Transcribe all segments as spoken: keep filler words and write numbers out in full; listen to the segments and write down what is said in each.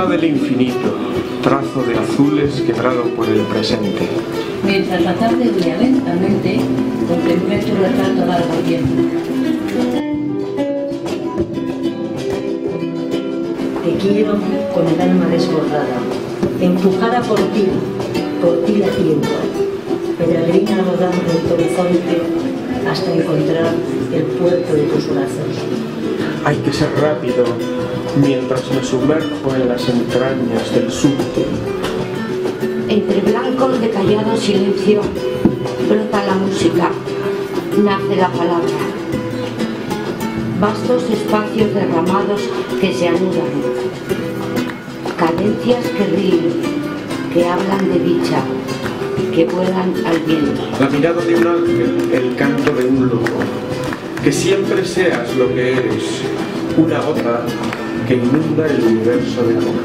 del infinito, trazo de azules quebrado por el presente. Mientras la tarde huía lentamente, contemplé tu retrato largo tiempo. Te quiero con el alma desbordada, empujada por ti, por ti latiendo, peregrina rodando en tu horizonte hasta encontrar el puerto de tus brazos. Hay que ser rápido mientras me sumerjo en las entrañas del subte. Entre blancos de callado silencio brota la música, nace la palabra. Vastos espacios derramados que se anudan, cadencias que ríen, que hablan de dicha, que vuelan al viento. La mirada de un ángel, el canto de un loco. Que siempre seas lo que eres, una gota que inunda el universo de amor.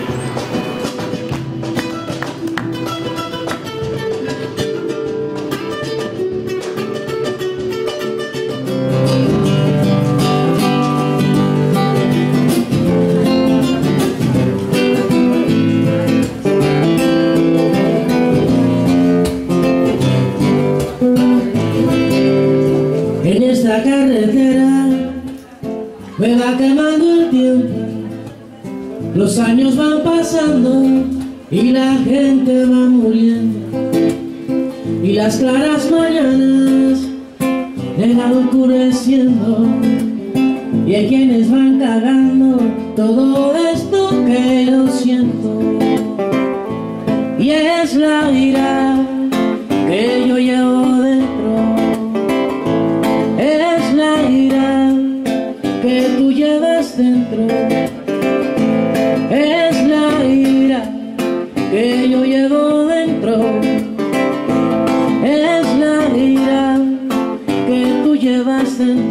En esta carretera me va quemando el tiempo, los años van pasando y la gente va muriendo, y las claras mañanas van oscureciendo, y hay quienes van cagando todo esto que yo siento, y es la ira que yo llevo dentro. Es la ira que tú llevas dentro, es la ira que yo llevo dentro, es la ira que tú llevas dentro.